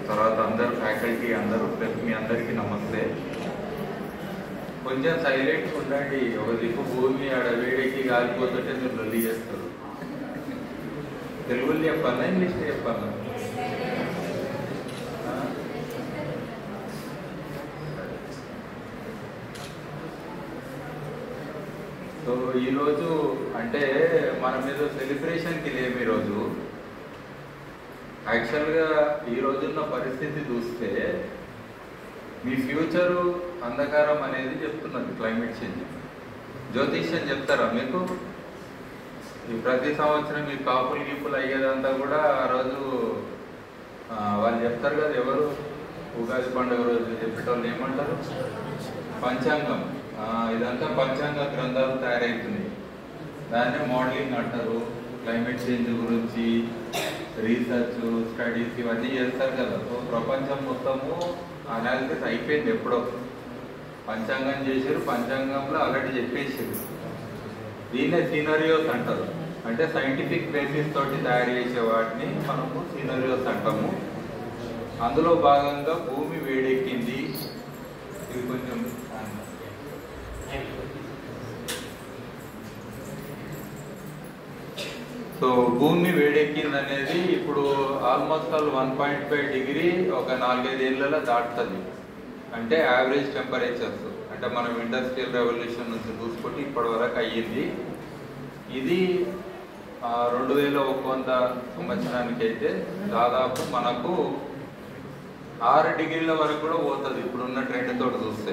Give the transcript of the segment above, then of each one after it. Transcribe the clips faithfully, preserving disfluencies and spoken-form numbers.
తర్వాత అందరు ఫ్యాకల్టీ అందరూ ప్లస్ మీ అందరికీ నమస్తే. కొంచెం సైలెంట్గా ఉండండి. ఒక దిక్కు భూమి ఆడ వేడెక్కి కాలిపోతుంటే మీరు లొల్లి చేస్తారు. తెలుగులో చెప్పాలా ఇంగ్లీష్లో చెప్పాలా? సో ఈరోజు అంటే మన మీద సెలబ్రేషన్కి లేము. ఈరోజు యాక్చువల్గా ఈ రోజున్న పరిస్థితి చూస్తే మీ ఫ్యూచరు అంధకారం అనేది చెప్తున్నది క్లైమేట్ చేంజ్. జ్యోతిష్యం చెప్తారా మీకు? ఈ ప్రతి సంవత్సరం మీ కాపులు గీపులు అయ్యేదంతా కూడా ఆ రోజు వాళ్ళు చెప్తారు కదా. ఎవరు ఉగాది పండుగ రోజు చెప్పేటోళ్ళు ఏమంటారు? పంచాంగం. ఇదంతా పంచాంగ గ్రంథాలు తయారవుతున్నాయి. దాన్నే మోడలింగ్ అంటారు. క్లైమేట్ చేంజ్ గురించి రీసెర్చ్ స్టడీస్ ఇవన్నీ చేస్తారు కదా. సో ప్రపంచం మొత్తము అనాలిసిస్ అయిపోయింది ఎప్పుడో. పంచాంగం చేశారు, పంచాంగంలో ఆల్రెడీ చెప్పేసారు. దీన్నే సినారియోస్ అంటారు. అంటే సైంటిఫిక్ బేసిస్ తోటి తయారు చేసే వాటిని మనము సినారియోస్ అంటాము. అందులో భాగంగా భూమి వేడెక్కింది. ఇది కొంచెం సో భూమి వేడెక్కింది అనేది ఇప్పుడు almost all one point five degree ఒక నాలుగైదు ఏళ్ళలో దాటుతుంది. అంటే యావరేజ్ టెంపరేచర్స్ అంటే మనం ఇండస్ట్రియల్ రెవల్యూషన్ నుంచి చూసుకుంటే ఇప్పటి వరకు అయ్యింది. ఇది రెండు వేల ఒక వంద సంవత్సరానికి అయితే దాదాపు మనకు ఆరు డిగ్రీల వరకు కూడా పోతుంది ఇప్పుడున్న ట్రెండ్ తోటి చూస్తే.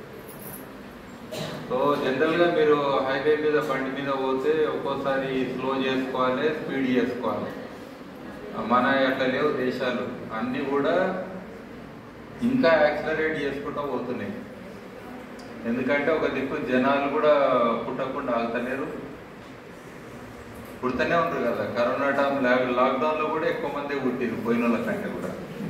సో జనరల్గా మీరు హైవే మీద బండి మీద పోతే ఒక్కోసారి స్లో చేసుకోవాలి, స్పీడ్ చేసుకోవాలి. మన అట్లా లేవు దేశాలు, అన్నీ కూడా ఇంకా యాక్సిలరేట్ చేసుకుంటూ పోతున్నాయి. ఎందుకంటే ఒక దిక్కు జనాలు కూడా పుట్టకుండా ఆగుతలేరు, పుడుతూనే ఉంటారు కదా. కరోనా టైం లాక్డౌన్లో కూడా ఎక్కువ మంది పుట్టిరు పోయిన వాళ్ళ కంటే కూడా.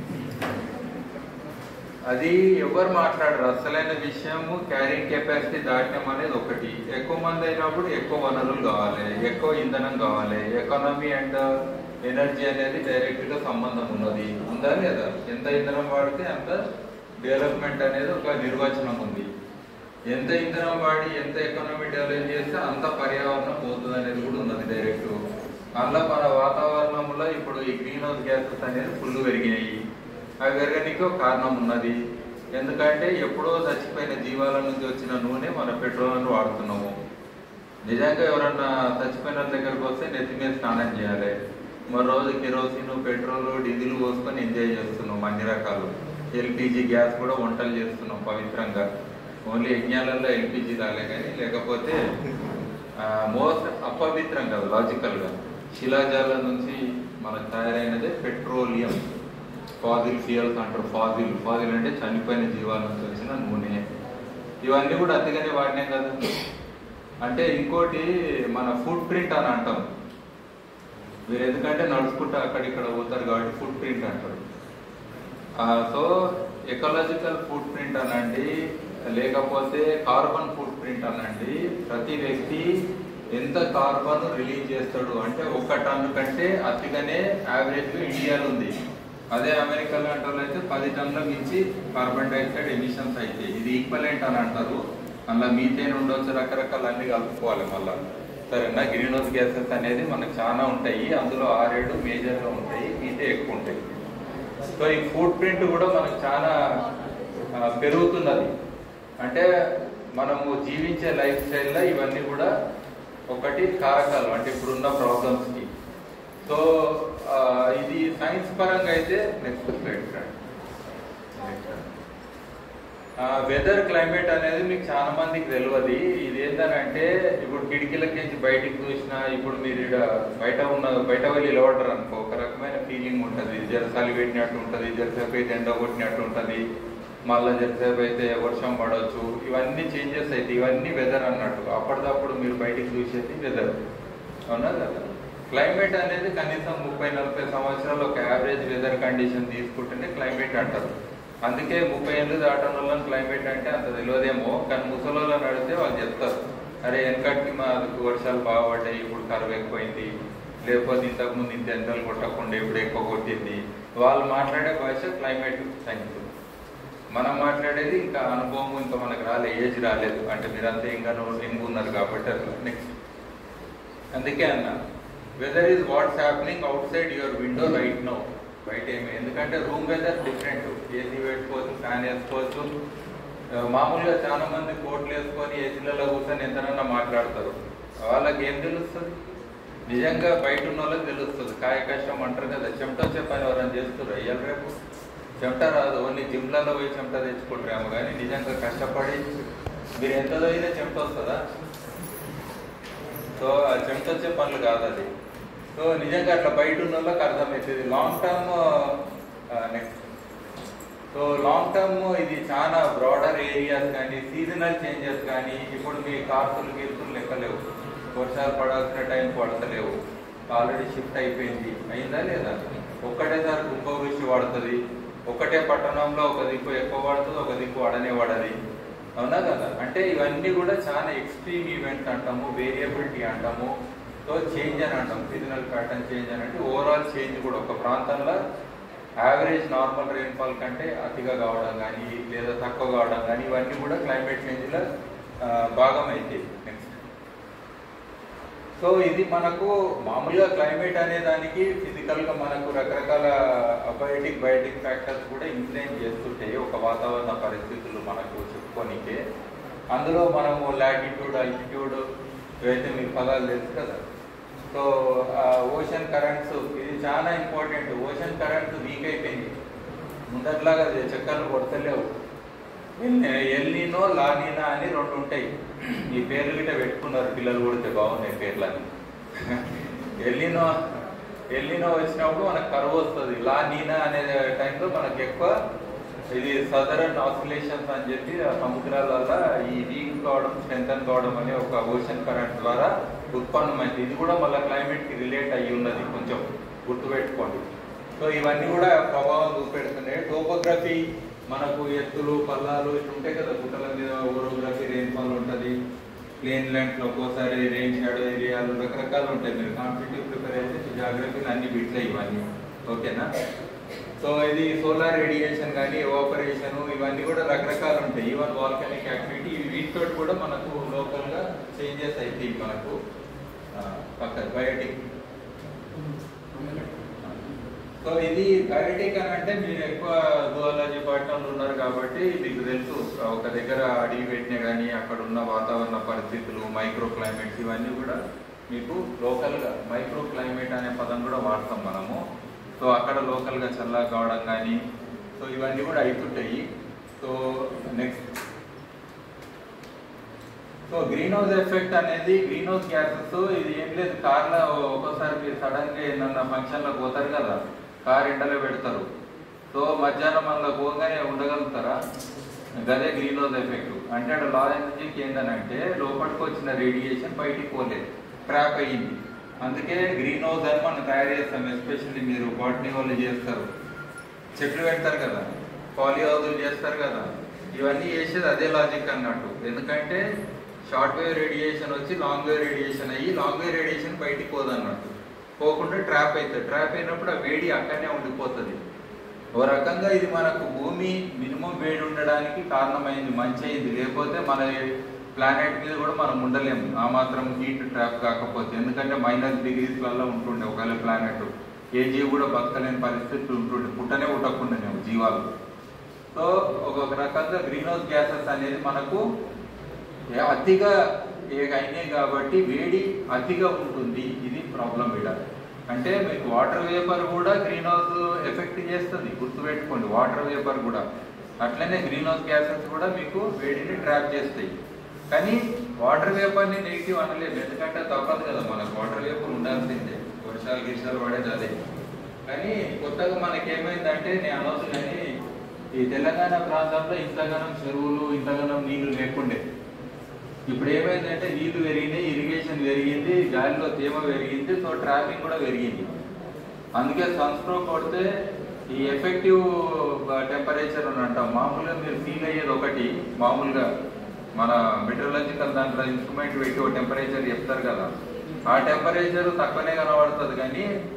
అది ఎవరు మాట్లాడరు. అసలైన విషయము క్యారింగ్ కెపాసిటీ దాటం అనేది ఒకటి. ఎక్కువ మంది అయినప్పుడు ఎక్కువ వనరులు కావాలి, ఎక్కువ ఇంధనం కావాలి. ఎకానమీ అండ్ ఎనర్జీ అనేది డైరెక్ట్గా సంబంధం ఉన్నది, ఉందా లేదా? ఎంత ఇంధనం వాడితే అంత డెవలప్మెంట్ అనేది ఒక నిర్వచనం ఉంది. ఎంత ఇంధనం వాడి ఎంత ఎకానమీ డెవలప్ చేస్తే అంత పర్యావరణం పోతుంది అనేది కూడా ఉన్నది డైరెక్ట్. అందులో మన వాతావరణంలో ఇప్పుడు ఈ గ్రీన్ హౌస్ గ్యాసెస్ అనేది ఫుల్ పెరిగినాయి. అవి పెరగడానికి ఒక కారణం ఉన్నది. ఎందుకంటే ఎప్పుడో చచ్చిపోయిన జీవాల నుంచి వచ్చిన నూనె మన పెట్రోల్ వాడుతున్నాము. నిజంగా ఎవరన్నా చచ్చిపోయిన దగ్గరకు వస్తే నెత్తి మీద స్నానం చేయాలి. మరో రోజు కెరోసిన్ పెట్రోల్ డీజిల్ పోసుకొని ఎంజాయ్ చేస్తున్నాం. అన్ని రకాలు ఎల్పిజి గ్యాస్ కూడా వంటలు చేస్తున్నాం పవిత్రంగా. ఓన్లీ యజ్ఞాలలో ఎల్పిజి రాలే కానీ, లేకపోతే మోస్ట్ అపవిత్రం కదా లాజికల్గా. శిలాజాల నుంచి మనకు తయారైనదే పెట్రోలియం. ఫాజిల్ ఫ్యూయల్స్ అంటారు. ఫాజిల్ ఫాజిల్ అంటే చనిపోయిన జీవాల నుంచి వచ్చిన నూనె. ఇవన్నీ కూడా అతిగానే వాడినాం కదా. అంటే ఇంకోటి మన ఫుట్ ప్రింట్ అని అంటాం. మీరు ఎందుకంటే నడుచుకుంటూ అక్కడిక్కడ పోతారు కాబట్టి ఫుట్ ప్రింట్ అంటారు. సో ఎకలాజికల్ ఫుట్ ప్రింట్ అనండి, లేకపోతే కార్బన్ ఫుట్ ప్రింట్ అనండి. ప్రతి వ్యక్తి ఎంత కార్బన్ రిలీజ్ చేస్తాడు అంటే ఒక్క టన్ను కంటే అతిగానే యావరేజ్ ఇండియాలో ఉంది. అదే అమెరికాలో అంటారు అయితే పది టన్నుల మించి కార్బన్ డైఆక్సైడ్ ఎమిషన్స్ అయితే ఇది ఈక్వలెంట్ అని అంటారు. మళ్ళీ మీథేన్ ఉండొచ్చు, రకరకాల అన్ని కలుపుకోవాలి మళ్ళీ. సరేనా? గ్రీన్ హౌస్ గ్యాసెస్ అనేది మనకు చాలా ఉంటాయి. అందులో ఆరేడు మేజర్గా ఉంటాయి, మీతే ఎక్కువ ఉంటాయి. సో ఈ ఫుట్ ప్రింట్ కూడా మనకు చాలా పెరుగుతున్నది. అంటే మనము జీవించే లైఫ్ స్టైల్లో ఇవన్నీ కూడా ఒకటి కారకాలు అంటే ఇప్పుడున్న ప్రాబ్లమ్స్కి. సో ఇది సైన్స్ పరంగా అయితే next slide friend. Weather climate అనేది మీకు చాలా మందికి తెలియదు. ఇది ఏంటంటే ఇప్పుడు కిటికీలకి బయటికి చూసినా ఇప్పుడు మీరు బయట ఉన్న బయట వెళ్ళి నిలబడరు అనుకో, ఒక రకమైన ఫీలింగ్ ఉంటుంది. జరసాలి పెట్టినట్టు ఉంటుంది, జరసేపు అయితే ఎండ కొట్టినట్టు ఉంటుంది, మళ్ళీ జరసేపు అయితే వర్షం పడవచ్చు. ఇవన్నీ చేంజెస్ అయితే ఇవన్నీ వెదర్ అన్నట్టు. అప్పటిదప్పుడు మీరు బయటికి చూసేది వెదర్, అవునా కదా? క్లైమేట్ అనేది కనీసం ముప్పై నలభై సంవత్సరాలు ఒక యావరేజ్ వెదర్ కండిషన్ తీసుకుంటేనే క్లైమేట్ అంటారు. అందుకే ముప్పై ఏళ్ళు దాటన వాళ్ళని క్లైమేట్ అంటే అంత తెలియదేమో, కానీ ముసలోళ్ళని అడిగితే వాళ్ళు చెప్తారు, అరే వెనకటికి మాకు వర్షాలు బాగా పడ్డాయి, ఇప్పుడు కరువు ఎక్కువైంది, లేకపోతే ఇంతకుముందు ఇంత ఎండలు కొట్టకుండా ఇప్పుడు ఎక్కువ కొట్టింది, వాళ్ళు మాట్లాడే భాష క్లైమేట్ సైన్స్, మనం మాట్లాడేది ఇంకా అనుభవం ఇంకా మనకు రాలే, ఏజ్ రాలేదు, అంటే మీరంతా ఇంకా రింగ్ ఉన్నారు కాబట్టి అట్లా. నెక్స్ట్ అందుకే అన్న weather is what's happening outside your window right no. బయట ఏమి, ఎందుకంటే రూమ్ వెదర్ డిఫరెంట్, ఏసీ పెట్టుకోవచ్చు, ఫ్యాన్ వేసుకోవచ్చు. మామూలుగా చాలా మంది కోట్లు వేసుకొని ఏసీలలో కూర్చొని ఎంతనన్నా మాట్లాడతారు, వాళ్ళకి ఏం తెలుస్తుంది? నిజంగా బయట ఉన్న వాళ్ళకి తెలుస్తుంది. కాయ కష్టం అంటారు కదా, చెమట వచ్చే పని ఎవరైనా చేస్తారు అయ్యాలి, రేపు చెమట రాదు, ఓన్లీ జిమ్లలో పోయి చెమట తెచ్చుకుంటారేమో, కానీ నిజంగా కష్టపడి మీరు ఎంత చదివినా చెమట వస్తుందా? సో ఆ చెమట వచ్చే పనులు కాదు అది. సో నిజంగా అట్లా బయట ఉన్న వాళ్ళకి అర్థమవుతుంది. Long term next so long term ఇది చాలా బ్రాడర్ ఏరియాస్ కానీ సీజనల్ చేంజెస్ కానీ, ఇప్పుడు మీ కార్సులు గీర్సులు లెక్కలేవు, వర్షాలు పడాల్సిన టైం పడతలేవు, ఆల్రెడీ షిఫ్ట్ అయిపోయింది, అయిందా లేదా? ఒక్కటేసారి కుంభవృష్టి పడుతుంది, ఒకటే పట్టణంలో ఒక దిక్కు ఎక్కువ పడుతుంది, ఒక దిక్కు పడనే పడది, అవునా కదా? అంటే ఇవన్నీ కూడా చాలా ఎక్స్ట్రీమ్ ఈవెంట్స్ అంటాము, వేరియబిలిటీ అంటాము. సో చేంజ్ అని అంటాం, సీజనల్ ప్యాటర్న్ చేంజ్ అని అంటే ఓవరాల్ చేంజ్ కూడా ఒక ప్రాంతంలో యావరేజ్ నార్మల్ రెయిన్ఫాల్ కంటే అతిగా కావడం కానీ లేదా తక్కువ కావడం కానీ, ఇవన్నీ కూడా క్లైమేట్ చేంజ్లో భాగం అయితే. నెక్స్ట్ సో ఇది మనకు మామూలుగా క్లైమేట్ అనే దానికి ఫిజికల్గా మనకు రకరకాల అబయోటిక్ బయోటిక్ ఫ్యాక్టర్స్ కూడా ఇన్ఫ్లుయెన్స్ చేస్తుంటాయి ఒక వాతావరణ పరిస్థితులు మనకు చెప్పుకోనికే. అందులో మనము లాటిట్యూడ్, ఆల్టిట్యూడ్ ఇవైతే మీకు పదాలు తెలుసు కదా. సో ఓషన్ కరెంట్స్ ఇది చాలా ఇంపార్టెంట్. ఓషన్ కరెంట్స్ వీక్ అయిపోయింది, ముందట్లాగా చక్కర్లు కొడతలేవు. ఎల్నినో లానినా అని రెండు ఉంటాయి, ఈ పేర్లు గిట్ట పెట్టుకున్నారు పిల్లలు కొడితే బాగున్నాయి పేర్లని. ఎల్నినో ఎల్నినో వచ్చినప్పుడు మనకు కరువు వస్తుంది, లానినా అనే టైంలో మనకు ఎక్కువ ఇది సదరన్ ఆసిలేషన్స్ అని చెప్పి ఆ సముద్రాల వల్ల ఈ వీక్ కావడం, స్ట్రెంథన్ కావడం అనే ఒక ఓషన్ కరెంట్ ద్వారా ఉత్పన్నమైంది. ఇది కూడా మళ్ళీ క్లైమేట్కి రిలేట్ అయ్యి ఉన్నది, కొంచెం గుర్తుపెట్టుకోండి. సో ఇవన్నీ కూడా ప్రభావం చూపెడుతున్నాయి. టోపోగ్రఫీ మనకు ఎత్తులు పల్లాలు ఇట్లా ఉంటాయి కదా, గుట్టల మీద ఓరోగ్రఫీ రెయిన్ఫాల్ ఉంటుంది, ప్లేన్ ల్యాండ్లో ఒక్కోసారి రెయిన్ షాడో ఏరియాలు రకరకాలు ఉంటాయి. మీరు కాంపిటేటివ్ ప్రిపేర్ అయితే జాగ్రఫీలు అన్ని బిట్లే ఇవన్నీ, ఓకేనా? సో ఇది సోలార్ రేడియేషన్ కానీ ఎవాపరేషన్ ఇవన్నీ కూడా రకరకాలు ఉంటాయి. ఈవెన్ వాల్కనిక్ యాక్టివిటీ వీటితో కూడా మనకు లోకల్గా చేంజెస్ అవుతాయి. మనకు పక్క బయోటిక్. సో ఇది బయోటిక్ అని అంటే మీరు ఎక్కువ జువాలజీ పాఠంలో ఉన్నారు కాబట్టి మీకు తెలుసు, ఒక దగ్గర అడిగి పెట్టినా కానీ అక్కడ ఉన్న వాతావరణ పరిస్థితులు, మైక్రో క్లైమేట్స్ ఇవన్నీ కూడా మీకు లోకల్గా మైక్రో క్లైమేట్ అనే పదం కూడా వాడతాం మనము. సో అక్కడ లోకల్గా చల్లగా కావడం కానీ, సో ఇవన్నీ కూడా అవుతుంటాయి. So next so green house effect అనేది, గ్రీన్ హౌస్ గ్యాసెస్ ఇది ఏం లేదు, కార్లో ఒక్కోసారి మీరు సడన్గా ఏదన్నా ఫంక్షన్లో పోతారు కదా, కార్ ఎండలో పెడతారు, సో మధ్యాహ్నం అందులో పోగానే ఉండగలుగుతారా? అదే గ్రీన్ హౌస్ ఎఫెక్ట్ అంటే అక్కడ లా ఎనర్జీకి ఏంటంటే లోపలికి వచ్చిన రేడియేషన్ బయటికి పోలేదు, ట్రాప్ అయ్యింది. అందుకే గ్రీన్ హౌస్ అని మనం తయారు చేస్తాం. ఎస్పెషల్లీ మీరు బాటనీ వాళ్ళు చేస్తారు, చెట్లు పెడతారు కదా, పాలీ హౌజులు చేస్తారు కదా, ఇవన్నీ చేసేది అదే లాజిక్ అన్నట్టు. ఎందుకంటే షార్ట్ వేవ్ రేడియేషన్ వచ్చి లాంగ్ వేవ్ రేడియేషన్ అయ్యి లాంగ్ వేవ్ రేడియేషన్ బయటికి పోదన్నట్టు, పోకుండా ట్రాప్ అవుతుంది. ట్రాప్ అయినప్పుడు ఆ వేడి అక్కడనే ఉండిపోతుంది. ఓ రకంగా ఇది మనకు భూమి మినిమం వేడి ఉండడానికి కారణమైంది, మంచి అయింది. లేకపోతే మన ప్లానెట్ మీద కూడా మనం ఉండలేము ఆ మాత్రం హీట్ ట్రాప్ కాకపోతే. ఎందుకంటే మైనస్ డిగ్రీస్ వల్ల ఉంటుండే ఒకవేళ ప్లానెట్, ఏ జీవి కూడా బతకలేని పరిస్థితులు ఉంటుండే, పుట్టనే పుట్టకుండానేమో జీవాలు. సో ఒక రకంగా గ్రీన్ హౌస్ గ్యాసెస్ అనేది మనకు అతిగా అయినాయి కాబట్టి వేడి అతిగా ఉంటుంది. ఇది ప్రాబ్లం ఇక్కడ. అంటే మీకు వాటర్ వేపర్ కూడా గ్రీన్ హౌస్ ఎఫెక్ట్ చేస్తుంది, గుర్తుపెట్టుకోండి. వాటర్ వేపర్ కూడా అట్లనే గ్రీన్ హౌస్ గ్యాసెస్ కూడా మీకు వేడిని ట్రాప్ చేస్తాయి. కానీ వాటర్ వేపర్ని నెగిటివ్ అనలేదు, ఎందుకంటే తప్పదు కదా, మనకు వాటర్ వేపర్ ఉండాల్సిందే, వర్షాలు గిర్షాలు పడేది అదే. కానీ కొత్తగా మనకేమైందంటే నేను అనవసరం కానీ ఈ తెలంగాణ ప్రాంతంలో ఇంతగానం చెరువులు ఇంతగానం నీళ్లు లేకుండే. ఇప్పుడు ఏమైందంటే నీళ్లు పెరిగినాయి, ఇరిగేషన్ పెరిగింది, గాలిలో తేమ పెరిగింది, సో ట్రాఫిక్ కూడా పెరిగింది. అందుకే సన్ స్ట్రోక్ కొడితే ఈ ఎఫెక్టివ్ టెంపరేచర్ అని అంటాం. మామూలుగా మీరు ఫీల్ అయ్యేది ఒకటి, మామూలుగా మన మెట్రలాజికల్ దాంట్లో ఇన్స్ట్రుమెంట్ పెట్టి ఒక టెంపరేచర్ చెప్తారు కదా, ఆ టెంపరేచర్ తక్కువనే కనబడుతుంది. కానీ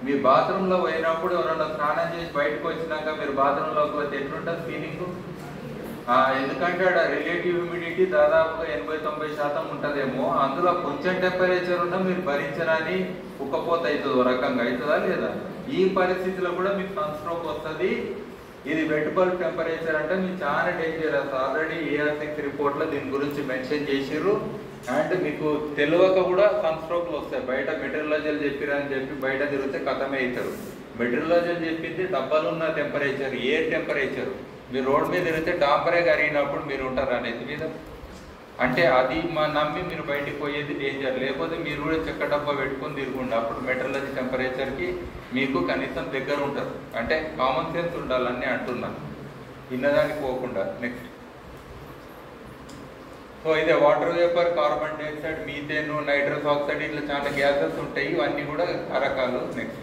మీ బాత్రూంలో పోయినప్పుడు ఎవరన్నా స్నానం చేసి బయటకు వచ్చినాక మీరు బాత్రూంలోకి పోతే ఎట్లుంటుంది ఫీలింగ్? ఎందుకంటే అక్కడ రిలేటివ్ హ్యూమిడిటీ దాదాపుగా ఎనభై తొంభై శాతం ఉంటుందేమో, అందులో కొంచెం టెంపరేచర్ ఉన్నా మీరు భరించరాని ఉక్కపోత అవుతుంది, ఒక రకంగా అవుతుందా లేదా? ఈ పరిస్థితిలో కూడా మీకు సన్ స్ట్రోక్ వస్తుంది. ఇది వెట్ బల్బ్ టెంపరేచర్ అంటే మీకు చాలా డేంజరస్. ఆల్రెడీ ఏఆర్ సిక్స్ రిపోర్ట్లో దీని గురించి మెన్షన్ చేసిర్రు. అండ్ మీకు తెలియక కూడా సన్ స్ట్రోక్లు వస్తాయి. బయట మెటీరియల్ చెప్పిరని చెప్పి బయట తిరిగితే కథమే అవుతారు. మెటీరియల్ చెప్పింది డబ్బాలున్న టెంపరేచర్, ఎయిర్ టెంపరేచర్. మీరు రోడ్ మీద తిరిగితే డాంబరే కరిగినప్పుడు మీరు ఉంటారు అనేది మీద, అంటే అది మా నమ్మి మీరు బయటికి పోయేది డేంజర్. లేకపోతే మీరు కూడా చెక్క డబ్బా పెట్టుకొని తిరుగుండి, అప్పుడు మెటీరియల్ టెంపరేచర్కి మీకు కనీసం దగ్గర ఉంటారు. అంటే కామన్ సెన్స్ ఉండాలని అంటున్నాను, ఇన్నదానికి పోకుండా. నెక్స్ట్, సో ఇదే water vapour, carbon dioxide, methane, nitrous oxide, ఇట్లా చాలా గ్యాసెస్ ఉంటాయి. ఇవన్నీ కూడా రకాలు. నెక్స్ట్,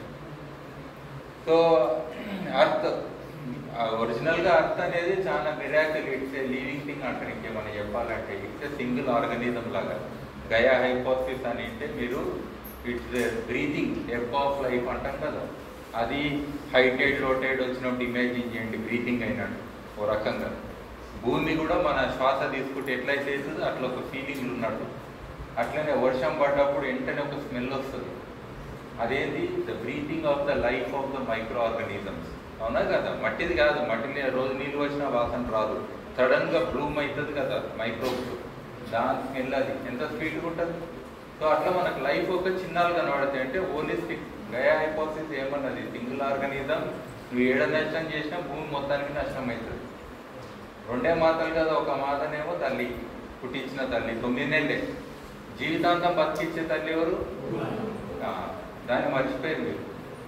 సో అర్త్ ఒరిజినల్గా అర్త్ అనేది చాలా miracle. It's a living thing అంటారు. ఇంకేమైనా చెప్పాలంటే ఇట్స్ ఏ సింగిల్ ఆర్గనిజం లాగా. గయా హైపోథసిస్ అని అంటే మీరు it's breathing ebb of life అంటాం కదా, అది హైటైడ్ లోటైడ్ వచ్చినప్పుడు ఇమాజిన్ చేయండి బ్రీతింగ్ అయినట్టు ఓ రకంగా. భూమి కూడా మన శ్వాస తీసుకుంటే ఎట్లయితే అవుతుందో అట్లా ఒక ఫీలింగ్లు ఉన్నట్టు. అట్లనే వర్షం పడ్డప్పుడు వెంటనే ఒక స్మెల్ వస్తుంది. అదేంటి? The breathing of the life of the microorganisms. అవునా కదా? మట్టిది కాదు, మట్టిని రోజు నీళ్ళు వచ్చినా వాసన రాదు. సడన్గా బ్లూమ్ అవుతుంది కదా మైక్రోబ్స్, దాని స్మెల్ అది ఎంత స్వీట్గా ఉంటుంది. సో అట్లా మనకు లైఫ్ ఒక చిన్నాలు కనబడతాయి. అంటే హోలిస్టిక్ గయా హైపోథసిస్ ఏమన్నది, సింగిల్ ఆర్గనిజం నువ్వు ఏడ నష్టం చేసినా భూమి మొత్తానికి నష్టం అవుతుంది. రెండే మాతలు కదా, ఒక మాతనేమో తల్లి, పుట్టించిన తల్లి, తొమ్మిది నెలలే జీవితాంతం బతికిచ్చే తల్లి ఎవరు? దాన్ని మర్చిపోయారు మీరు.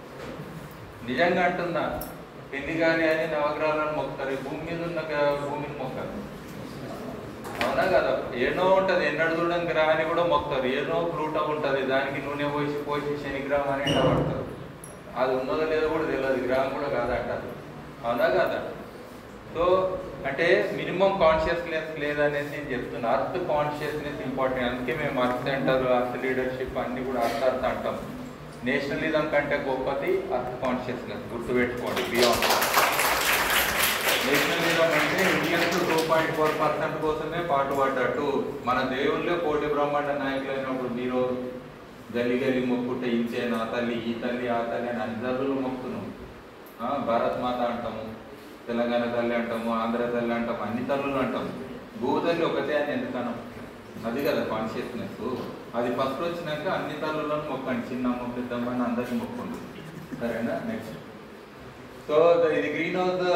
నిజంగా అంటున్నా, పెళ్లి కానీ అని నవగ్రహాలను మొక్కుతారు, భూమి మీద ఉన్న భూమిని మొక్కరు. అవునా కదా? ఏనో ఉంటుంది, ఎన్నడు చూడని గ్రహాన్ని కూడా మొక్కుతారు. ఏనో ప్లూటో ఉంటుంది, దానికి నూనె పోసి పోసి శనిగ్రహం అని పడతారు. అది ఉన్నదో లేదో కూడా తెలియదు, గ్రహం కూడా కాదంటారు. అవునా కదా? సో అంటే మినిమం కాన్షియస్నెస్ లేదనేసి నేను చెప్తున్నా. Earth consciousness important. అందుకే మేము అర్త్ సెంటర్, అర్త్ లీడర్షిప్ అన్ని కూడా అర్త్ అర్త్ అంటాం. నేషనలిజం కంటే గొప్పది అర్త్ కాన్షియస్నెస్, గుర్తుపెట్టుకోండి. బియాండ్ నేషనలిజం అంటే Indians two point four percent కోసమే పాటుపడ్డట్టు. మన దేవుళ్ళే కోటి బ్రహ్మాండ నాయకులు అయినప్పుడు మీరు గల్లి గల్లి మొక్కుంటే ఇంచే నా తల్లి, ఈ తల్లి, ఆ తల్లి అని అన్ని తల్లులు మొక్కుతున్నాం. భారత్ మాత అంటాము, తెలంగాణ తల్లి అంటాము, ఆంధ్ర తల్లి అంటాము, అన్ని తల్లులు అంటాము. భూతల్లి ఒకటే అని ఎందుకనం? అది కదా కాన్షియస్నెస్. అది ఫస్ట్ వచ్చినాక అన్ని తల్లులను మొక్కండి, చిన్నమ్మ పెద్దమ్మ అని అందరికీ మొక్కండి. సరేనా? నెక్స్ట్, సో ఇది గ్రీన్ హౌస్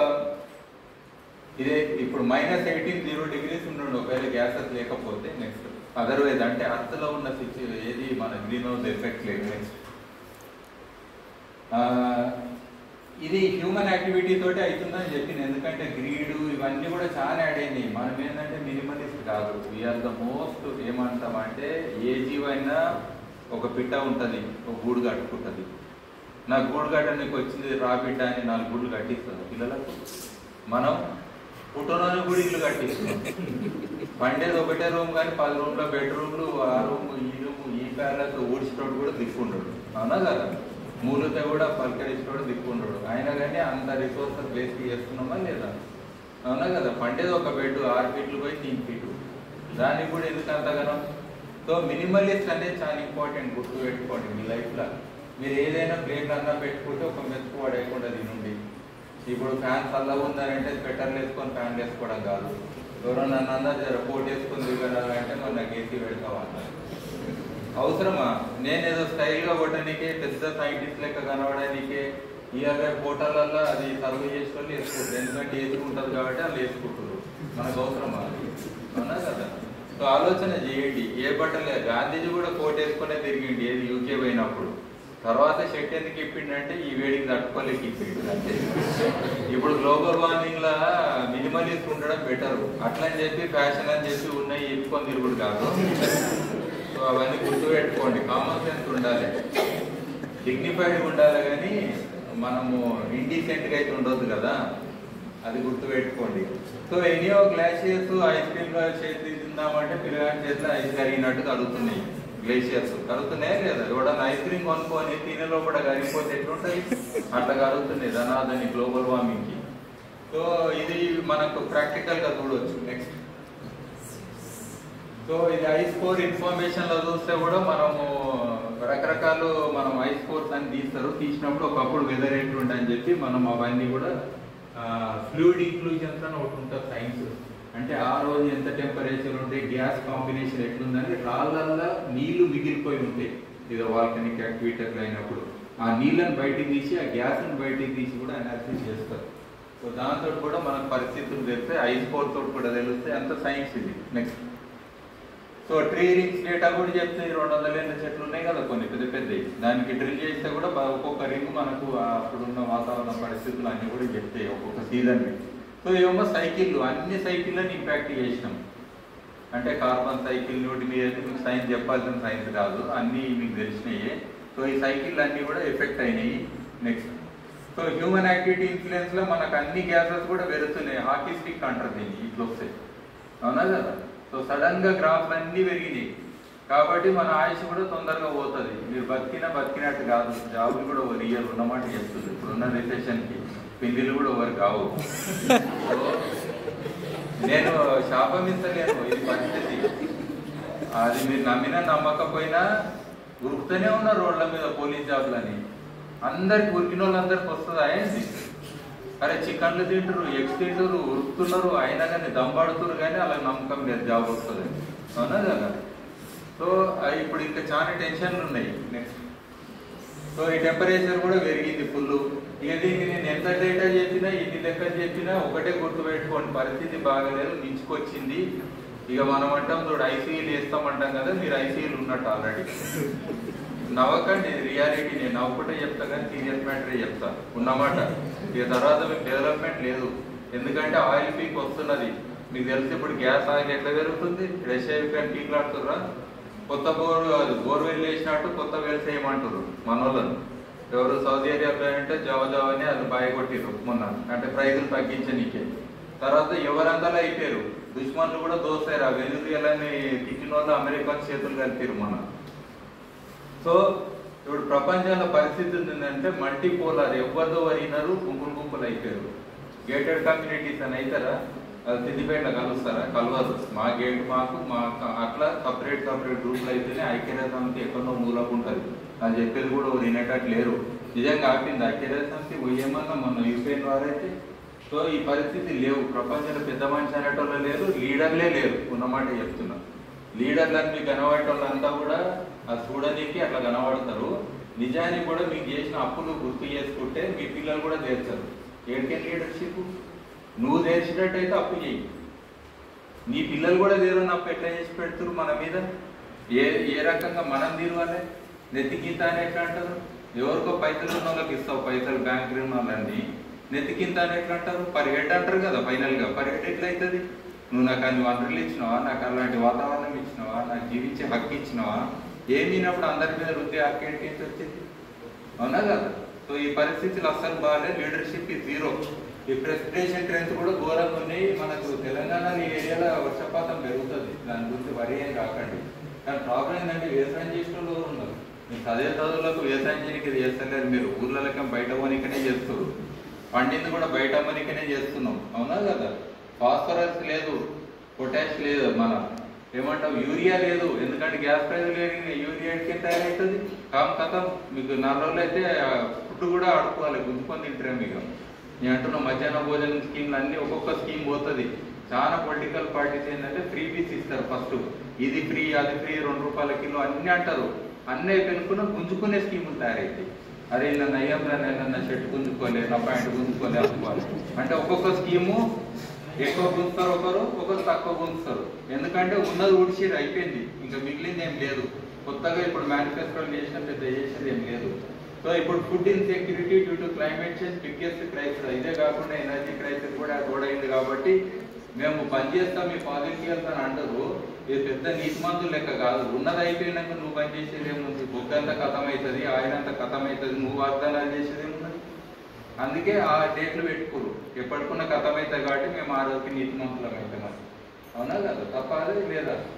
ఇదే ఇప్పుడు మైనస్ ఎయిటీన్ జీరో డిగ్రీస్ ఉండండి ఒకవేళ గ్యాసెస్ లేకపోతే. నెక్స్ట్, అదర్వైజ్ అంటే అర్త్లో ఉన్న సిచ్యు ఏది మన గ్రీన్ హౌస్ ఎఫెక్ట్ లేదు. నెక్స్ట్, ఇది హ్యూమన్ యాక్టివిటీ తోటి అవుతుందని చెప్పింది. ఎందుకంటే గ్రీడు ఇవన్నీ కూడా చాలా యాడ్ అయినాయి. మనం ఏంటంటే మినిమలిస్ట్ కాదు, వీఆర్ ద మోస్ట్ ఏమంటామంటే ఏ జీవైనా ఒక పిట్ట ఉంటుంది, ఒక గూడు కట్టుకుంటుంది. నాకు గూడు కట్టడానికి వచ్చింది రా బిడ్డ అని నాలుగు గూళ్ళు కట్టిస్తుంది పిల్లలకు. మనం పుట్టలోనే కూడా ఇల్లు కట్టిస్తున్నాం. పండేది ఒకటే రూమ్ కానీ పది రూమ్లో బెడ్రూమ్లు, ఆ రూమ్, ఈ రూమ్, ఈ ప్యాలెస్ ఊడ్చినోడు కూడా దిక్కుండడు. అవునా కదా? మూలతో కూడా పలకరించినోడు దిక్కుండడు. అయినా కానీ అంత రిసోర్సెస్ వేస్ట్ చేస్తున్నామా లేదా? అవునా కదా? పండేది ఒక బెడ్ ఆరు ఫీట్లు పోయి తీన్ ఫీటు, దానికి కూడా ఎందుకు అంతగానం? సో మినిమలిస్ట్ అనేది చాలా ఇంపార్టెంట్, గుర్తు పెట్టుకోండి మీ లైఫ్లో. మీరు ఏదైనా ప్లేట్ అన్నా పెట్టుకుంటే ఒక మెతుకు పడేయకుండా తినండి. ఇప్పుడు ఫ్యాన్ చల్లగా ఉందనంటే స్వెటర్లు వేసుకొని ఫ్యాన్ వేసుకోవడం కాదు. ఎవరన్నా నన్ను జర కోట్ వేసుకొని దిగాలంటే మరి నాకు ఏసీ పెడతామన్నారు. అవసరమా? నేనేదో స్టైల్గా కొట్టడానికే, పెద్ద సైంటిస్ట్ లెక్క కనబడడానికే ఇవాళ హోటళ్ళల్లో అది సర్వ్ చేసుకొని వేసుకుంటారు. ఎందుకంటే వేసుకుంటుంది కాబట్టి వాళ్ళు వేసుకుంటారు. మనకు అవసరమా? అవునా కదా? సో ఆలోచన చేయండి. ఏ బట్టలే గాంధీజీ కూడా కోట్ వేసుకునే తిరిగిండి ఏది యూకే పోయినప్పుడు. తర్వాత షర్ట్ ఎందుకు ఇప్పిండంటే ఈ వేడికి తట్టుకోలేక ఇప్పిండు అంటే. ఇప్పుడు గ్లోబల్ వార్మింగ్ లా మినిమలిస్ట్ ఉండడం బెటర్. అట్లని చెప్పి ఫ్యాషన్ అని చెప్పి ఉన్నాయి ఇప్పుకొని తిరుగుడు కాదు. సో అవన్నీ గుర్తు పెట్టుకోండి. కామన్ సెన్స్ ఉండాలి, డిగ్నిఫైడ్ ఉండాలి, కానీ మనము ఇండీసెంట్గా అయితే ఉండొద్దు కదా, అది గుర్తు పెట్టుకోండి. సో ఎన్నో గ్లాషియర్స్ ఐస్ క్రీమ్ చేసి తిందామంటే పిల్లగాడి చేతిలో ఐస్ కరిగినట్టు కలుగుతున్నాయి. గ్లేషియర్స్ కరుగుతున్నాయా లేదా? ఎవడన్నా ఐస్ క్రీమ్ కొనుక్కొని తినే లోపల కరిగిపోతే ఎట్లుంటాయి? అట్లా కరుగుతుంది ధనాదని గ్లోబల్ వార్మింగ్ కి. సో ఇది మనకు ప్రాక్టికల్ గా చూడవచ్చు. నెక్స్ట్, సో ఇది ఐ స్కోర్ ఇన్ఫర్మేషన్ లో చూస్తే కూడా మనము రకరకాలు మనం ఐ స్కోర్స్ అని తీస్తారు. తీసినప్పుడు ఒకప్పుడు వెదర్ ఎట్లుంటే అని చెప్పి మనం అవన్నీ కూడా ఫ్లూయిడ్ ఇంక్లూజన్స్ అని ఒకటి ఉంటుంది సైన్స్. అంటే ఆ రోజు ఎంత టెంపరేచర్ ఉంటే గ్యాస్ కాంబినేషన్ ఎట్లుందని రాళ్ళల్లో నీళ్లు మిగిలిపోయి ఉంటాయి ఇది వాల్కనిక్ యాక్టివిటీ అయినప్పుడు. ఆ నీళ్ళని బయటికి తీసి ఆ గ్యాస్ని బయటికి తీసి కూడా అనాలిసిస్ చేస్తారు. సో దాంతో కూడా మనకు పరిస్థితులు తెలిస్తే ఐ స్కోర్ తోటి కూడా తెలిస్తే అంత సైన్స్ ఇది. Next, so tree rings data కూడా చెప్తే రెండు వందల ఎనిమిది చెట్లు ఉన్నాయి కదా కొన్ని పెద్ద పెద్దవి, దానికి డ్రిల్ చేస్తే కూడా ఒక్కొక్క రింగ్ మనకు అప్పుడున్న వాతావరణ పరిస్థితులు అన్నీ కూడా చెప్తాయి ఒక్కొక్క సీజన్కి. సో ఏమో సైకిళ్ళు అన్ని సైకిళ్ళని ఇంపాక్ట్ చేసినాం. అంటే కార్బన్ సైకిల్ నోటి మీద అయితే మీకు సైన్స్ చెప్పాల్సిన సైన్స్ కాదు, అన్నీ మీకు తెలిసినాయి. సో ఈ సైకిళ్ళు అన్నీ కూడా ఎఫెక్ట్ అయినాయి. నెక్స్ట్, సో హ్యూమన్ యాక్టివిటీ ఇన్ఫ్లుయెన్స్లో మనకు అన్ని గ్యాసెస్ కూడా పెరుగుతున్నాయి. హాకీ స్టిక్ అంటారు దీన్ని, ఇట్లా వస్తాయి అవునా కదా. సో సడన్గా గ్రాఫ్లు అన్నీ పెరిగినాయి కాబట్టి మన ఆయుష్ కూడా తొందరగా పోతుంది. మీరు బతికినా బతికినట్టు కాదు, జాబులు కూడా ఒక రియల్ ఉన్నమాట చెప్తుంది. ఇప్పుడున్న రిసెషన్కి పిల్లిలు కూడా ఎవరు కావు. నేను శాపమిస్తలేను, ఇది పరిస్థితి. అది మీరు నమ్మినా నమ్మకపోయినా ఉరుకుతూనే ఉన్నారు రోడ్ల మీద పోలీస్ జాబ్లని. అందరికి ఉరికిన వాళ్ళందరికి వస్తుంది అయింది. అరే చికెన్లు తింటారు, ఎగ్స్ తింటారు, ఉరుకుతున్నారు, అయినా కానీ దమ్బాడుతున్నారు కానీ అలా నమ్మకం లేదు జాబ్ వస్తుంది అవునా కదా. సో ఇప్పుడు ఇంకా చాలా టెన్షన్లు ఉన్నాయి. నెక్స్ట్, సో ఈ టెంపరేచర్ కూడా పెరిగింది ఫుల్. ఇక దీనికి నేను ఎంత డేటా చెప్పినా ఎన్ని లెక్కలు చెప్పినా ఒకటే గుర్తుపెట్టుకోండి, పరిస్థితి బాగాలేదు, మించుకొచ్చింది. ఇక మనం అంటాం చూడు ఐసీయూలు వేస్తామంటాం కదా, మీరు ఐసీయూలు ఉన్నట్టు ఆల్రెడీ. నవ్వకండి, ఇది రియాలిటీ. నేను నవ్వుకుంటే చెప్తా కానీ సీరియస్ మ్యాటరే చెప్తా ఉన్నమాట. ఇక తర్వాత మీకు డెవలప్మెంట్ లేదు, ఎందుకంటే ఆయిల్ పీక్ వస్తున్నది. మీకు తెలిసి ఇప్పుడు గ్యాస్ ఆయిల్ ఎట్లా పెరుగుతుంది, రష్యా యుక్రెయిన్ పీక్లాడుతుర్రా. కొత్త బోర్ బోర్వెల్ వేసినట్టు కొత్త వెల్స్ వేయమంటారు మన వాళ్ళను. ఎవరు సౌదీ అరేబియా అంటే జవ జవ అని అది బాయ్ కొట్టిరు మొన్న, అంటే ప్రైజులు తగ్గించనీకే. తర్వాత ఎవరందరూ అయిపోయారు, దుష్మన్లు కూడా దోసారు. ఆ వెనుజులాని తిట్టిన వాళ్ళు అమెరికన్ చేతులు కలిపారు మొన్న. సో ఇప్పుడు ప్రపంచంలో పరిస్థితి ఏంటంటే మల్టీ పోలార్, ఎవరిదో వరినారు, గుంపులు గుంపులు అయిపోయారు. గేటెడ్ కమ్యూనిటీస్ అని అవుతారా, అది సిద్దిపేటలో కలుస్తారా? కలవదు. మా గేట్ మాకు మా అట్లా సపరేట్ సపరేట్ గ్రూపులు అయితేనే ఐక్యరాజ్య సమితి ఎక్కడో మూలకు ఉంటుంది. అది చెప్పేది కూడా వినేటట్టు లేరు. నిజంగా ఆపింది ఐక్యరాజ్య సమితి పోయేమన్నా మొన్న యూక్రెయిన్ వారైతే. సో ఈ పరిస్థితి లేవు, ప్రపంచంలో పెద్ద మనిషి అనేటోళ్ళు లేరు, లీడర్లే లేరు ఉన్నమాట చెప్తున్నా. లీడర్లను మీకు కనబడేటోళ్ళంతా కూడా అది చూడడానికి అట్లా కనబడతారు. నిజానికి కూడా మీకు చేసిన అప్పులు గుర్తు చేసుకుంటే మీ పిల్లలు కూడా తీర్చరు. ఏడికే లీడర్షిప్ నువ్వు తీర్చినట్టయితే అప్పు చేయి, నీ పిల్లలు కూడా తీరని అప్పు ఎట్లా చేసి పెడుతురు మన మీద. ఏ ఏ రకంగా మనం తీరవాలి? నెత్తికింత అని ఎట్లా అంటారు? ఎవరికో పైసలు ఉన్న వాళ్ళకి ఇస్తావు పైసలు, బ్యాంక్ రుణ వాళ్ళని. నెత్తికింత అని ఎట్లా అంటారు? పర్ హెడ్ అంటారు కదా ఫైనల్గా. పర్ హెడ్ ఎట్లా అవుతుంది? నువ్వు నాకు అన్ని వనరులు ఇచ్చినావా, నాకు అలాంటి వాతావరణం ఇచ్చినావా, నాకు జీవించే హక్కు ఇచ్చినావా? ఏమినప్పుడు అందరి మీద రుద్దే హక్కు ఏంటి వచ్చింది అవునా కదా. సో ఈ పరిస్థితులు అస్సలు బాగాలేదు, లీడర్షిప్ ఈ జీరో. ఈ ప్రెసిడెన్షియల్ ట్రెండ్స్ కూడా ఘోరంగా ఉన్నాయి. మనకు తెలంగాణ ఈ ఏరియాలో వర్షపాతం పెరుగుతుంది, దాని గురించి వరి ఏం కాకండి. కానీ ప్రాబ్లం ఏంటంటే వ్యవసాయం చేసిన వాళ్ళు ఉన్నారు. మీకు చదివే చదువులకు వ్యవసాయం చేయడానికి ఇది చేస్తలేరు. మీరు ఊర్లకి బయట పోనీకనే చేస్తారు, పండింది కూడా బయట అమ్మనికనే చేస్తున్నాం అవునా కదా. ఫాస్ఫరస్ లేదు, పొటాష్ లేదు, మన ఏమంటాం యూరియా లేదు, ఎందుకంటే గ్యాస్ ప్రైజ్ లేదు. యూరియాకి తయారవుతుంది కామ్ కథం. మీకు నాలుగు రోజులు అయితే ఫుడ్ కూడా ఆడుకోవాలి, గుంజుకొని తింటారే. మీకు నేను అంటున్నా మధ్యాహ్న భోజనం స్కీమ్లు అన్నీ ఒక్కొక్క స్కీమ్ పోతుంది. చాలా పొలిటికల్ పార్టీస్ ఏంటంటే ఫ్రీ బీస్ ఇస్తారు ఫస్ట్, ఇది ఫ్రీ అది ఫ్రీ, రెండు రూపాయల కిలో అన్నీ అంటారు. అన్నీ పెనుకున్న గుంజుకునే స్కీములు తయారైతాయి. అరే ఇలా నయ్యంలో నా షర్ట్ గుంజుకోలే, నా ప్యాంట్ గుంజుకోలే అనుకోవాలి. అంటే ఒక్కొక్క స్కీము ఎక్కువ గుంజుతారు ఒకరు, ఒకరు తక్కువ గుంజుతారు. ఎందుకంటే ఉన్నది ఊడిచేది అయిపోయింది, ఇంకా మిగిలింది ఏం లేదు. కొత్తగా ఇప్పుడు మేనిఫెస్టోలు చేసిన పెద్ద చేసేది ఏం లేదు. సో ఇప్పుడు food insecurity due to climate change biggest crisis. ఇదే కాకుండా ఎనర్జీ క్రైసిస్ కూడా తోడైంది. కాబట్టి మేము పనిచేస్తాం మీ పాజిటివ్ అని అంటారు. ఇది పెద్ద నీతి మందులు లెక్క కాదు. ఉన్నది అయిపోయినాక నువ్వు పని చేసేది ఏముంది? బొగ్గంతా కథం అవుతుంది, ఆయన అంతా కథం అవుతుంది, నువ్వు వాగ్దానాలు చేసేది ఏమున్నది? అందుకే ఆ డేట్లు పెట్టుకోరు, ఎప్పటికున్న కథం అవుతుంది కాబట్టి మేము ఆ రోజుకి నీతి మంతులం అవుతున్నాం అవునా కదా. తప్ప అదే లేదా?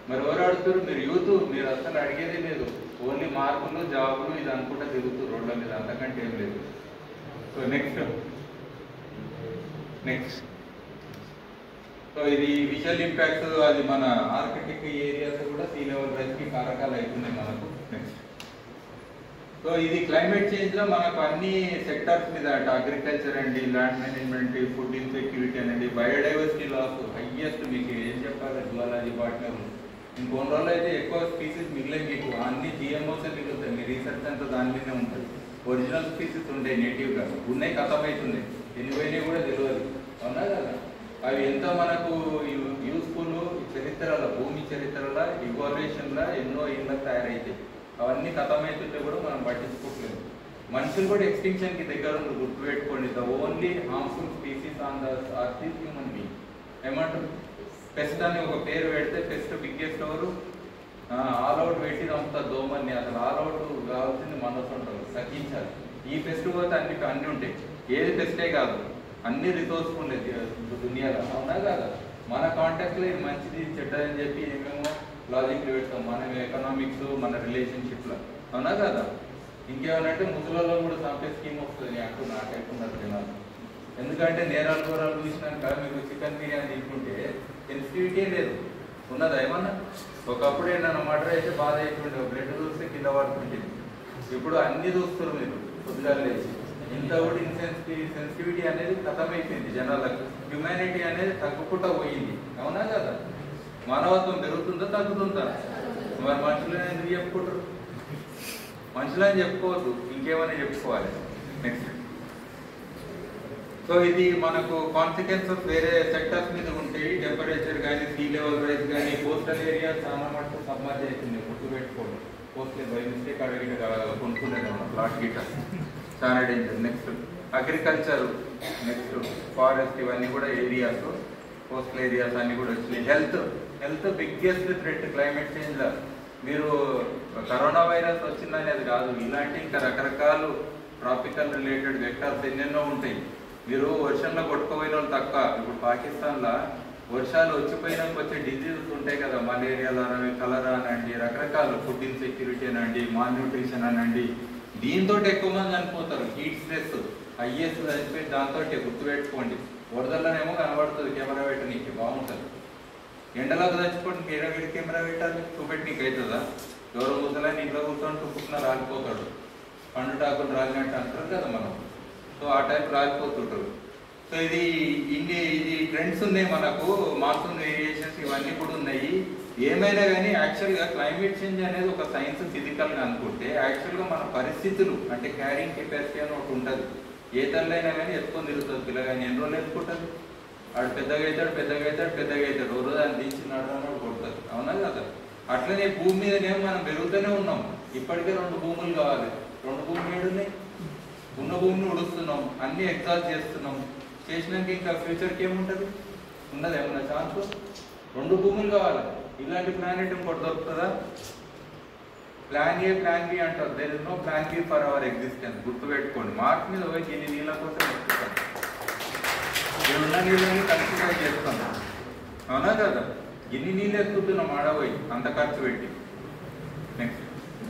మరి ఎవరు అడుగుతారు? మీరు యూత్, మీరు అసలు అడిగేదే లేదు. ఓన్లీ మార్కులు, జాబులు ఇది అనుకుంటా తిరుగుతారు రోడ్ల మీద, అంతకంటే ఏం లేదు. సో నెక్స్ట్ నెక్స్ట్ సో ఇది విజువల్ ఇంపాక్ట్, అది మన ఆర్కిటెక్ట్ ఏరియాస్ కూడా సీ లెవెల్ రైజ్కి కారకాలు అవుతున్నాయి మనకు. నెక్స్ట్ సో ఇది క్లైమేట్ చేంజ్లో మనకు అన్ని సెక్టార్స్ మీద అంటే అగ్రికల్చర్ అండి, ల్యాండ్ మేనేజ్మెంట్, ఫుడ్ ఇన్సెక్యూరిటీ అనండి, బయోడైవర్సిటీ లాస్ హైయెస్ట్. మీకు ఏం చెప్పాలి, జువాలజీ పార్ట్నర్ ఇంకొన్ని రోజులు అయితే ఎక్కువ స్పీసీస్ మిగిలే, మీకు అన్ని జిఎంఓసే మిగులుతాయి. మీ రీసెర్చ్ అంతా దాని మీదనే ఉంటుంది. ఒరిజినల్ స్పీసీస్ ఉండే నేటివ్గా ఉన్నాయి, కథమవుతుంది, ఎన్ని కూడా తెలియదు, అవునా కదా? అవి ఎంత మనకు యూస్ఫుల్ చరిత్రలో, భూమి చరిత్రలో, ఇవాల్యుయేషన్లో ఎన్నో ఇళ్ళ తయారైతాయి. అవన్నీ కథమవుతుంటే కూడా మనం పట్టించుకోవట్లేదు. మనుషులు కూడా ఎక్స్టింక్షన్కి దగ్గర ఉంది, గుర్తుపెట్టుకోండి. The only harmful species on the earth is human being. ఏమంటారు? పెస్ట్ అని ఒక పేరు పెడితే పెస్ట్ బిగ్గెస్ట్ ఎవరు? ఆల్ అవుట్ పెట్టి అంత దోమని. అసలు ఆల్ అవుట్ కావాల్సింది మనసు ఉంటారు, సకించాలి. ఈ పెస్ట్ పోతే అన్ని అన్నీ ఉంటాయి. ఏది పెస్టే కాదు, అన్ని రిసోర్స్ఫుల్ దునియాలో, అవునా కాదా? మన కాంటాక్ట్లో ఇది మంచిది చెడ్డదని చెప్పి ఏమేమో లాజిక్లు పెడతాం మనం, ఎకనామిక్స్, మన రిలేషన్షిప్లో, అవునా కదా? ఇంకేమనంటే ముసలలో కూడా చంపే స్కీమ్ వస్తుంది అంటూ నాకైతున్నారు జనాలు. ఎందుకంటే నేరాలు ఘోరాలు చూసినాక మీకు చికెన్ బిర్యానీ తీసుకుంటే సెన్సిటివిటీ లేదు, ఉన్నదా ఏమన్నా? ఒకప్పుడు ఏంటన్నా మర్డర్ అయితే బాధ అయితుండే, బ్లడ్ చూస్తే కింద పడుతుంటుంది. ఇప్పుడు అన్ని చూస్తారు మీరు పొద్దుగా లేచి. ఇంత కూడా ఇన్సెన్సిటివ్ సెన్సిటివిటీ అనేది ఖతమైపోయింది జనాలకు. హ్యుమానిటీ అనేది తగ్గుకుంటూ పోయింది, అవునా కదా? మానవత్వం పెరుగుతుందా తగ్గుతుందా? మరి మనుషులు ఎందుకు చెప్పుకుంటారు? మనుషులని చెప్పుకోవద్దు, ఇంకేమైనా చెప్పుకోవాలి. నెక్స్ట్ సో ఇది మనకు కాన్సిక్వెన్సెస్ వేరే సెక్టర్స్ మీద ఉంటాయి. టెంపరేచర్ కానీ, సీ లెవెల్ రైజ్ కానీ, కోస్టల్ ఏరియా చాలా మటుకు సబ్మర్జ్ అవుతుంది, గుర్తుపెట్టుకోండి. కోస్టల్ బై మిస్టేక్ అడిగిట కొనుక్కునేది మనం ప్లాట్ గిట, చాలా danger. Next agriculture, next forest, ఇవన్నీ కూడా ఏరియాస్, కోస్టల్ ఏరియాస్ అన్నీ కూడా వచ్చినాయి. Health health biggest threat climate చేంజ్లో. మీరు కరోనా వైరస్ వచ్చిందని అది కాదు, ఇలాంటి ఇంకా రకరకాల ట్రాపికల్ రిలేటెడ్ వెక్టర్స్ ఎన్నెన్నో ఉంటాయి. మీరు వర్షంలో కొట్టుకుపోయిన వాళ్ళు తక్కువ. ఇప్పుడు పాకిస్తాన్లో వర్షాలు వచ్చిపోయినాక వచ్చే డిజీజెస్ ఉంటాయి కదా, మలేరియా అనండి, కలరా అనండి, రకరకాల ఫుడ్ ఇన్సెక్యూరిటీ అనండి, మాల్ న్యూట్రిషన్ అనండి, దీంతో ఎక్కువ మంది చనిపోతారు. హీట్ స్ట్రెస్ హైయెస్ట్ చనిపోయి దాంతో గుర్తుపెట్టుకోండి. వరదల్లోనేమో కనబడుతుంది కెమెరా పెట్టనీకి, బాగుంటుంది. ఎండలకు చచ్చిపోండి, వీడి కెమెరా పెట్టాలి, చూపెట్టనీకి అవుతుందా? ఎవరో ముసలాన్ని ఇంట్లో కూర్చొని తుప్పుకున్న రాలిపోతాడు, పండుటాకులు రాలినట్టు అంటారు కదా మనం. సో ఆ టైప్ రాలిపోతుంటారు. సో ఇది ఇండి ఇది ట్రెండ్స్ ఉన్నాయి మనకు, మాన్సూన్ వేరియేషన్స్ ఇవన్నీ కూడా ఉన్నాయి. ఏమైనా కానీ యాక్చువల్గా క్లైమేట్ చేంజ్ అనేది ఒక సైన్స్ ఫిజికల్గా అనుకుంటే, యాక్చువల్గా మన పరిస్థితులు అంటే క్యారింగ్ కెపాసిటీ అని ఒకటి ఉంటుంది. ఏ తల్లైనా కానీ ఎత్తుకొని తిరుగుతుంది పిల్లగాని. ఎన్ని రోజులు ఎత్తుకుంటుంది? వాడు పెద్దగా అవుతాడు పెద్దగా అవుతాడు పెద్దగా అవుతాడు ఓ రోజు అని దించి నడవడం కొడుతుంది, అవునా కదా? అట్లనే భూమి మీదనేమో మనం పెరుగుతూనే ఉన్నాం. ఇప్పటికే రెండు భూములు కావాలి, రెండు భూములు ఏడున్నాయి, ఉన్న భూమిని ఉడుస్తున్నాం, అన్ని ఎగ్జాస్ట్ చేస్తున్నాం. చేసినాక ఇంకా ఫ్యూచర్కి ఏముంటుంది? ఉన్నది ఏమన్నా ఛాన్స్? రెండు భూములు కావాలి. ఇలాంటి ప్లానెట్ ఇంకోటి దొరుకుతుందా? ప్లాన్ ఏ ప్లాన్ బి అంటారు. There is no plan B for our existence. గుర్తుపెట్టుకోండి. మార్క్ మీద పోయి దీన్ని నీళ్ళ కోసం ఎత్తుతాం, ఉన్న నీళ్ళని కన్సిడర్ చేస్తాం, అవునా కదా? ఎన్ని నీళ్ళు ఎత్తుతున్నాం ఆడపోయి అంత ఖర్చు పెట్టి. నెక్స్ట్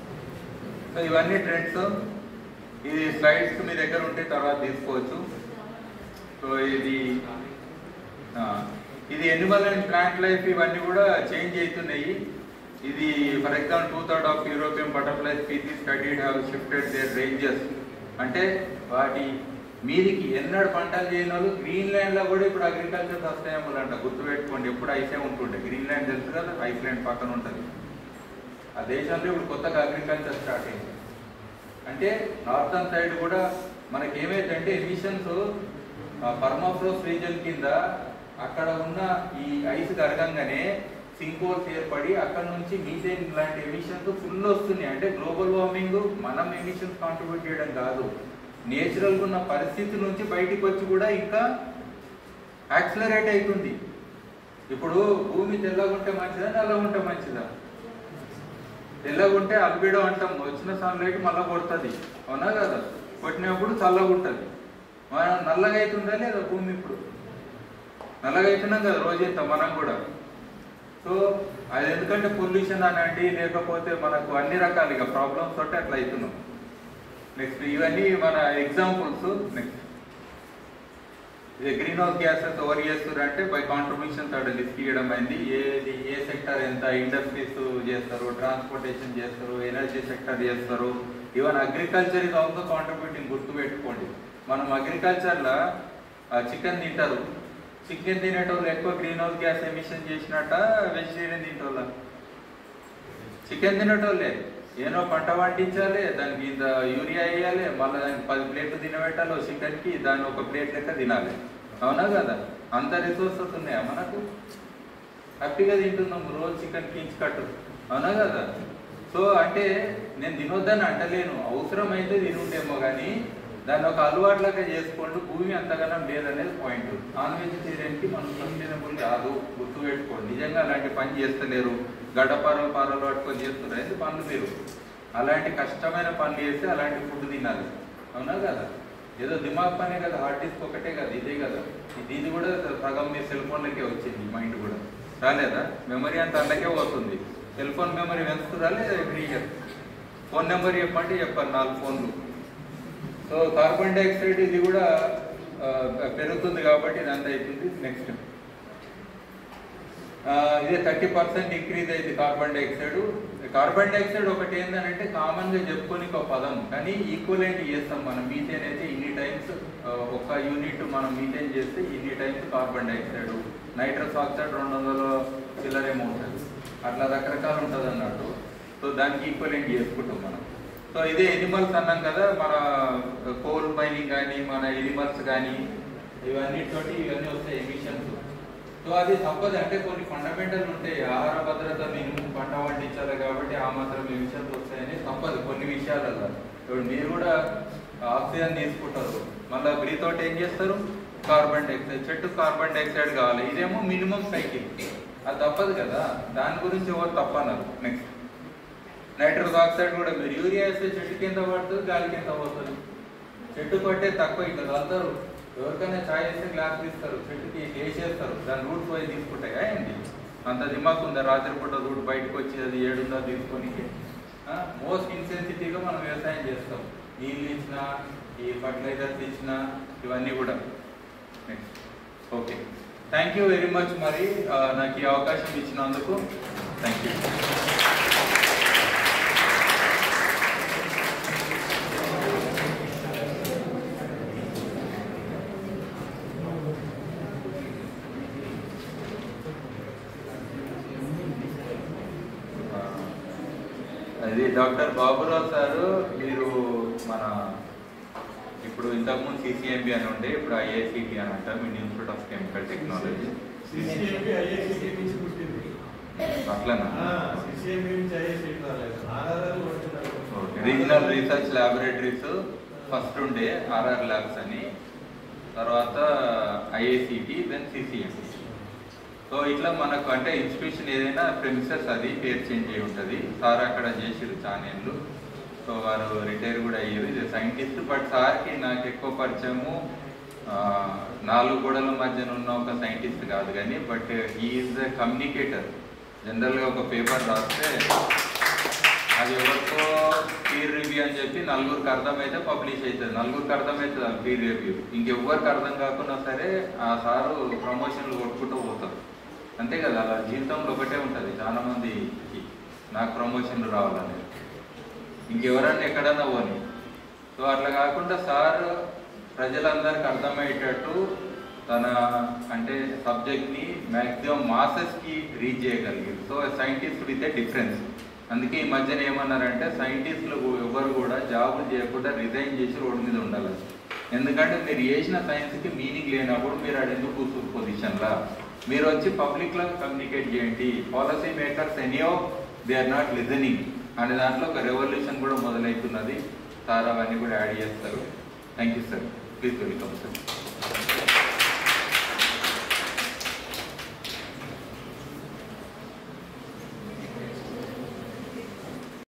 సో ఇవన్నీ ట్రెండ్స్. ఇది స్లైడ్స్ మీ దగ్గర ఉంటే తర్వాత తీసుకోవచ్చు. సో ఇది ఇది ఎనిమల్ అండ్ ప్లాంట్ లైఫ్ ఇవన్నీ కూడా చేంజ్ అవుతున్నాయి. ఇది for example two third of European butterfly species studied have shifted their ranges. అంటే వాటి మీదికి ఎన్నడు పంటలు చేయని వాళ్ళు గ్రీన్లాండ్లో కూడా ఇప్పుడు అగ్రికల్చర్ సస్టైనబుల్ అంట. గుర్తుపెట్టుకోండి, ఎప్పుడు ఐసే ఉంటుండే. గ్రీన్లాండ్ తెలుసు కదా, ఐస్లాండ్ పక్కన ఉంటుంది. ఆ దేశంలో ఇప్పుడు కొత్తగా అగ్రికల్చర్ స్టార్ట్ అయింది. అంటే నార్థన్ సైడ్ కూడా మనకి ఏమైందంటే ఎమిషన్స్ పర్మాఫ్రోస్ రీజన్ కింద అక్కడ ఉన్న ఈ ఐస్ కరగంగానే సింకోల్స్ ఏర్పడి అక్కడ నుంచి మీథేన్ లాంటి ఎమిషన్స్ ఫుల్ వస్తున్నాయి. అంటే గ్లోబల్ వార్మింగ్ మనం ఎమిషన్స్ కాంట్రిబ్యూట్ చేయడం కాదు, నేచురల్గా ఉన్న పరిస్థితి నుంచి బయటికి వచ్చి కూడా ఇంకా యాక్సిలరేట్ అవుతుంది. ఇప్పుడు భూమి తెల్లగుంటే మంచిదా నల్లగుంటే మంచిదా? తెల్లగుంటే అల్బిడో అంటాం, వచ్చిన సన్లైట్ మళ్ళీ కొడుతుంది, అవునా కదా? కొట్టినప్పుడు చల్లగా ఉంటుంది. మనం నల్లగా అవుతుందా లేదా భూమి? ఇప్పుడు నల్లగా అవుతున్నాం కదా రోజంతా మనం కూడా. సో సో అది ఎందుకంటే పొల్యూషన్ అనండి, లేకపోతే మనకు అన్ని రకాలుగా ప్రాబ్లమ్స్ తోటి అట్లా అవుతున్నాం. నెక్స్ట్ ఇవన్నీ మన ఎగ్జాంపుల్స్. నెక్స్ట్ ఇది గ్రీన్ హౌస్ గ్యాసెస్ ఎవరు చేస్తారు అంటే బై కాంట్రిబ్యూషన్ థర్డ్ లిస్ట్ ఇవ్వడం అయింది. ఏది ఏ సెక్టర్ ఎంత, ఇండస్ట్రీస్ చేస్తారు, ట్రాన్స్పోర్టేషన్ చేస్తారు, ఎనర్జీ సెక్టర్ చేస్తారు, even agriculture is also contributing. గుర్తుపెట్టుకోండి, మనం అగ్రికల్చర్లో చికెన్ తింటారు, చికెన్ తినేటోళ్ళు ఎక్కువ గ్రీన్ హౌస్ గ్యాస్ ఎమిషన్ చేసినట్ట వెజిటేరియన్ తినేటోళ్ళ? చికెన్ తినేటోళ్ళే. ఏనో పంట పండించాలి, దానికి ఇంత యూరియా వేయాలి, మళ్ళీ దానికి పది ప్లేట్లు తినబెట్టాలి చికెన్కి, దాన్ని ఒక ప్లేట్ లెక్క తినాలి. అవునా కదా? అంత రిసోర్సెస్ ఉన్నాయా మనకు? హ్యాపీగా తింటున్నాము రోజు చికెన్ కించి కట్టు. అవునా కదా? సో అంటే నేను తినొద్దని అంటలేను, అవసరం అయితే తినుంటేమో కానీ దాన్ని ఒక అలవాట్లగా చేసుకోండి. భూమి అంతగానం లేదనేది పాయింట్. నాన్ వెజిటేరియన్కి మనం సస్టైనబుల్ కాదు, గుర్తుపెట్టుకోండి. నిజంగా అలాంటి పని చేస్తలేరు, గడ్డపారలు పారలు పట్టుకొని చేస్తున్నారు. ఎందుకు పనులు మీరు అలాంటి కష్టమైన పనులు చేస్తే అలాంటి ఫుడ్ తినాలి. అవునా కదా? ఏదో దిమాగ్ పనే కదా, హార్డ్ డిస్క్ ఒకటే కదా, ఇదే కదా. ఇది కూడా సగం మీ సెల్ ఫోన్లకే వచ్చింది, మైండ్ కూడా రాలేదా? మెమరీ అంత అందుకే పోతుంది. సెల్ ఫోన్ మెమరీ పెంచుతురా లేదా ఎవ్రీ ఇయర్? ఫోన్ నెంబర్ చెప్పండి, చెప్పారు నాలుగు ఫోన్లు. సో కార్బన్ డైఆక్సైడ్ ఇది కూడా పెరుగుతుంది కాబట్టి ఇదంతా అవుతుంది. నెక్స్ట్ ఇదే థర్టీ పర్సెంట్ ఇంక్రీజ్ అయింది కార్బన్ డైఆక్సైడ్. కార్బన్ డైఆక్సైడ్ ఒకటి ఏంటంటే కామన్గా చెప్పుకొని ఒక పదం, కానీ ఈక్వలెంట్ చేస్తాం మనం. మీథేన్ అయితే ఇన్ని టైమ్స్, ఒక యూనిట్ మనం మీథేన్ చేస్తే ఇన్ని times carbon dioxide. Nitrous oxide రెండు వందల చిల్లరేమో ఉంటుంది, అట్లా రకరకాలు ఉంటుంది అన్నట్టు. సో దానికి ఈక్వలెంట్ చేసుకుంటాం మనం. సో ఇదే ఎనిమల్స్ అన్నాం కదా, మన కోల్ మైనింగ్ కానీ మన ఎనిమల్స్ కానీ ఇవన్నిటితోటి ఇవన్నీ వస్తాయి ఎమిషన్స్. సో అది తప్పదు, అంటే కొన్ని ఫండమెంటల్ ఉంటాయి. ఆహార భద్రత మినిమం పంట పండించాలి కాబట్టి ఆ మాత్రం ఎమిషన్స్ వస్తాయని తప్పదు కొన్ని విషయాలలో. ఇప్పుడు మీరు కూడా ఆక్సిజన్ తీసుకుంటారు, మళ్ళీ బ్రీత్ అవుట్ ఏం చేస్తారు? Carbon dioxide. చెట్టు కార్బన్ డైఆక్సైడ్ కావాలి, ఇదేమో మినిమం సైకిల్, అది తప్పదు కదా. దాని గురించి ఎవరు తప్పన్నారు. నెక్స్ట్ నైట్రస్ ఆక్సైడ్ కూడా మీరు యూరియా వేస్తే చెట్టు కింద పడుతుంది, గాలి కింద పోతుంది. చెట్టు పట్టే తక్కువ ఇట్లా చల్లుతారు, ఎవరికైనా ఛాయ్ వేస్తే గ్లాస్ తీస్తారు, చెట్టుకి వేసేస్తారు, దాని రూట్ పోయి తీసుకుంటాయి. ఏంటి అంత దిమాక్ ఉందా? రాత్రి పూట రూట్ బయటకు వచ్చి అది ఏడుందా తీసుకొని. మోస్ట్ ఇన్సెన్సిటివ్గా మనం వ్యవసాయం చేస్తాం, నీళ్ళు ఇచ్చినా, ఈ ఫర్టిలైజర్స్ ఇచ్చినా, ఇవన్నీ కూడా. Next okay, thank you very much. మరి నాకు ఈ అవకాశం ఇచ్చినందుకు థ్యాంక్ యూ. అది డాక్టర్ బాబురావు సారు, మీరు మన ఇప్పుడు ఇంతకుముందు సిసిఎంబి అని ఉండే, ఇప్పుడు ఐఐసిటి అని అంటాం, Indian Institute of Chemical Technology. అట్లనా? రీజనల్ రీసెర్చ్ ల్యాబొరేటరీస్ ఫస్ట్ ఉండే ఆర్ఆర్ ల్యాబ్స్ అని, తర్వాత ఐఐసిటి, దెన్ సిసిఎంబి. సో ఇట్లా మనకు అంటే ఇన్స్టిట్యూషన్ ఏదైనా ప్రెమిసెస్ అది పేరు చేంజ్ అయి ఉంటుంది. సార్ అక్కడ చేసిరు చానేళ్ళు. సో వారు రిటైర్ కూడా అయ్యారు. ఇది సైంటిస్ట్, బట్ సార్కి నాకు ఎక్కువ పరిచయము నాలుగు గోడల మధ్యన ఉన్న ఒక సైంటిస్ట్ కాదు కానీ, బట్ ఈజ్ ఎ కమ్యూనికేటర్. జనరల్గా ఒక పేపర్ రాస్తే అది ఎవరికో పీర్ రివ్యూ అని చెప్పి నలుగురికి అర్థమైతే పబ్లిష్ అవుతుంది, నలుగురికి అర్థమవుతుంది అది పీర్ రివ్యూ. ఇంకెవ్వరికి అర్థం కాకుండా సరే ఆ సారు ప్రమోషన్లు కొట్టుకుంటూ పోతారు, అంతే కదా. అలా జీవితంలో ఒకటే ఉంటుంది చాలా మందికి, నాకు ప్రమోషన్లు రావాలని, ఇంకెవరన్నా ఎక్కడన్నా పోని. సో అట్లా కాకుండా సార్ ప్రజలందరికీ అర్థమయ్యేటట్టు తన అంటే సబ్జెక్ట్ని మ్యాక్సిమం మాసెస్కి రీచ్ చేయగలిగారు. So scientist with a difference. అందుకే ఈ మధ్యన ఏమన్నారంటే సైంటిస్టులు ఎవరు కూడా జాబులు చేయకుండా రిజైన్ చేసి రోడ్డు మీద ఉండాలి. ఎందుకంటే మీరు చేసిన సైన్స్కి మీనింగ్ లేనప్పుడు మీరు ఆడ ఎందుకు కూర్చుని పొజిషన్లా, మీరు వచ్చి పబ్లిక్లో కమ్యూనికేట్ చేయండి. పాలసీ మేకర్స్ ఎనీయో దే ఆర్ నాట్ లిజనింగ్ అనే దాంట్లో ఒక రెవల్యూషన్ కూడా మొదలవుతున్నది. సార్ అవన్నీ కూడా యాడ్ చేస్తారు. Thank you sir, please welcome sir.